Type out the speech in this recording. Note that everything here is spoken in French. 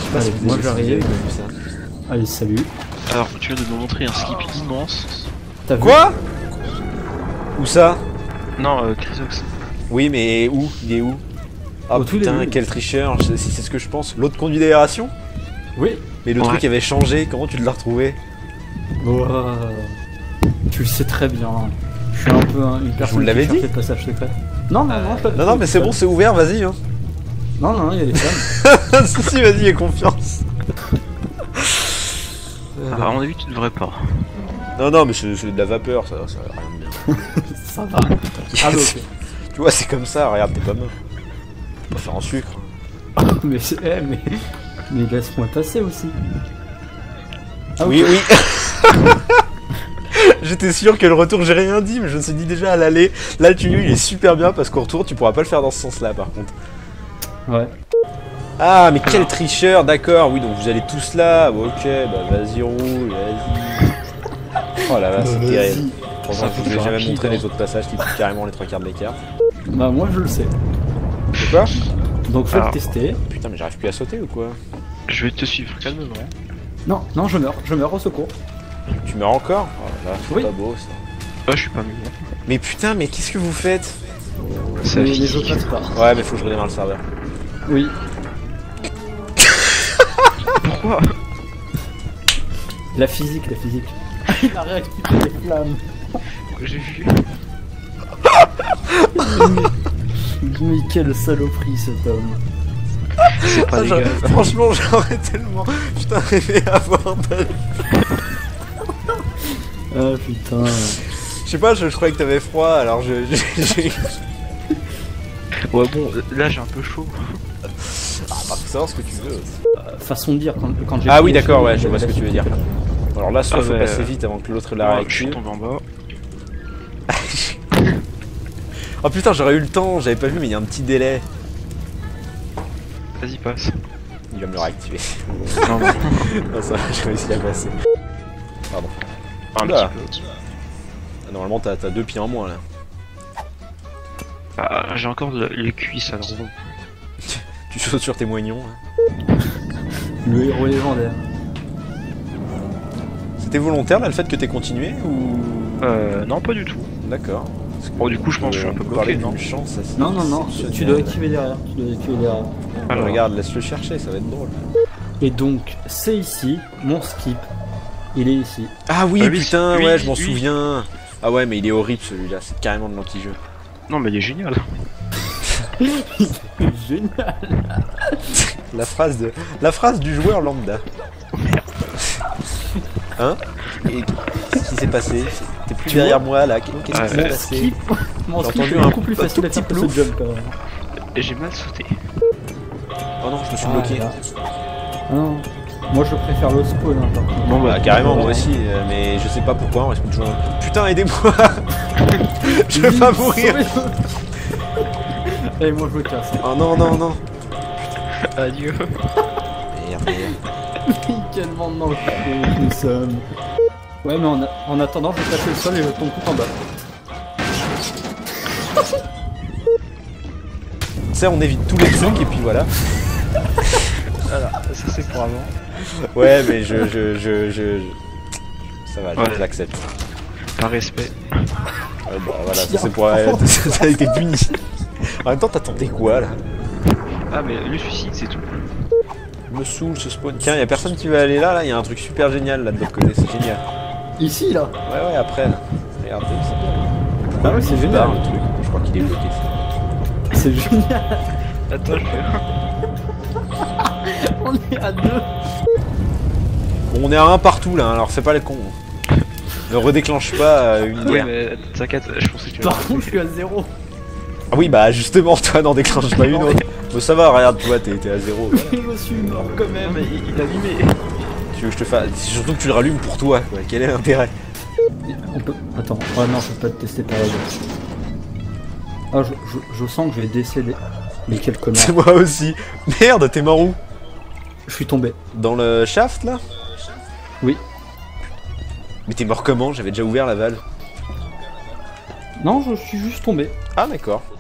sais pas si vous moi avez j'arrive. vu ça. Allez, salut. Alors, tu viens de nous montrer un skip immense. T'as vu? Quoi? Où ça? Non, Chrysox. Oui, mais où? Il est où? Ah Au tout putain, début. quel tricheur, si c'est ce que je pense. L'autre conduit d'aération? Oui. Mais le Ouais. truc avait changé, comment tu l'as retrouvé? Wow. Tu le sais très bien. Je suis un peu une personne vous l'avais qui cherche dit les passages secrets. Non, non, non, Non, non, mais c'est bon, c'est ouvert, vas-y. Hein. Non, non, il y a des femmes. si, si, vas-y, aie confiance. Ah, à mon avis, tu devrais pas. Non, non, mais c'est de la vapeur, ça a rien de bien. Ça va. Ah, bah, ok. Tu vois, c'est comme ça, regarde, t'es pas main. Pas faire en sucre. Mais, mais laisse-moi passer aussi. Ah, Oui, ok. oui. J'étais sûr que le retour, j'ai rien dit, mais je me suis dit déjà à l'aller. Là, le tunnel, il est super bien parce qu'au retour, tu pourras pas le faire dans ce sens-là, par contre. Ouais. Ah, mais quel tricheur, d'accord. Oui, donc vous allez tous là. Bon, ok, bah vas-y, roule, vas-y. Oh là là, c'est terrible. Franchement, je vous ai jamais montré les autres passages qui font carrément les trois quarts de l'écart. Bah, moi je le sais. C'est quoi? Donc, faut le Alors. tester. Putain, mais j'arrive plus à sauter ou quoi? Je vais te suivre calmement. Non, non, je meurs au secours. Tu meurs encore? Oh là là, c'est Oui. pas beau ça. Ah, je suis pas mieux. Mais putain, mais qu'est-ce que vous faites? C'est Mais la les autres physique. passent pas. Ouais, mais faut que je redémarre le serveur. Oui. Pourquoi? La physique, la physique. Il a réactivé les flammes. J'ai vu. Mais quelle saloperie cet homme. C'est pas Ah, légal. franchement, j'aurais tellement putain rêvé avoir de... Ah putain. Je sais pas, je croyais que t'avais froid, alors j'ai... Ouais, bon, là j'ai un peu chaud. Ah, bah, faut savoir ce que tu veux. Façon de dire quand j'ai. Ah oui, d'accord, ouais, je vois ce que tu veux dire. Alors là, soit Ah, faut ouais. passer vite avant que l'autre la Ouais, je suis réactive. tombé en bas. Oh putain, j'aurais eu le temps, j'avais pas vu, mais il y a un petit délai. Vas-y, passe. Il va me le réactiver. Non, non. Non, ça va, j'ai réussi à passer. Pardon. Un Oula. petit peu. Ah, normalement, t'as 2 pieds en moins là. Bah, j'ai encore les cuisses alors bon. Tu sautes sur tes moignons. Hein. Le héros légendaire. C'était volontaire là le fait que t'aies continué ou. Non, pas du tout. D'accord. Parce que Bon, du coup, je pense que je suis un peu on parlait bloqué, non? d'une chance, ça, c'est Non, non, non, exceptionnel. tu dois activer derrière. Tu dois activer derrière. Alors, Regarde, laisse-le chercher, ça va être drôle. Et donc, c'est ici, mon skip. Il est ici. Ah oui, Ah oui, putain, oui, ouais, je m'en oui. souviens. Ah ouais, mais il est horrible celui-là, c'est carrément de l'anti-jeu. Non, mais il est génial. Génial. La phrase du joueur lambda. Hein? Et qu'est-ce qui s'est passé? T'es plus Tu derrière vois moi là, qu'est-ce qui s'est Mon passé? skip, mon J'ai skip entendu est un beaucoup plus facile à tout faire petit que ce plouf. jump quand même. Et j'ai mal sauté. Oh non, je me suis Ah, bloqué. là. Ah non. Moi je préfère le spawn hein, par contre. Bon, Bah carrément moi aussi, mais je sais pas pourquoi, on reste toujours un... Putain, aidez-moi. Je vais pas mourir. Et moi je me casse. Oh non, non, non. Adieu. Merde, merde. Quel monde dans le que nous sommes. Ouais mais en attendant je vais taper le sol et je tombe tout en bas. Tu sais, on évite tous les trucs et puis voilà. Voilà, ça c'est pour avant. Ouais, mais ça va, Ouais. je l'accepte. Par respect. Ouais, bon, voilà, ça c'est pour... ça a été puni. En même temps, t'attendais quoi là? Ah, mais le suicide c'est tout. Me saoule ce spawn. Tiens, y'a personne qui va aller là, y a un truc super génial là de l'autre côté, c'est génial. Ici là. Ouais, ouais, après là. Regardez, c'est bien. Ah ouais c'est génial. Le truc. Je crois qu'il est bloqué. C'est génial. Attends, je vais. On est à deux. Bon, on est à 1 partout là, alors fais pas le con. Ne redéclenche pas une Oui, guerre. mais t'inquiète, je pensais que tu Par contre je suis à 0. Ah oui, bah justement, toi n'en déclenche pas une autre. Bon, ça va, regarde, toi, t'es à 0. Voilà. Je suis mort quand Non, même. mais il a allumé. Tu veux que je te fasse. C'est surtout que tu le rallumes pour toi, quoi. Quel est l'intérêt? On peut... Attends, oh non, je peux pas te tester pareil. Ah, je sens que je vais décéder. Mais quel connard. C'est moi aussi. Merde, t'es mort où? Je suis tombé. Dans le shaft là? Oui. Mais t'es mort comment? J'avais déjà ouvert la valve. Non, je suis juste tombé. Ah, d'accord.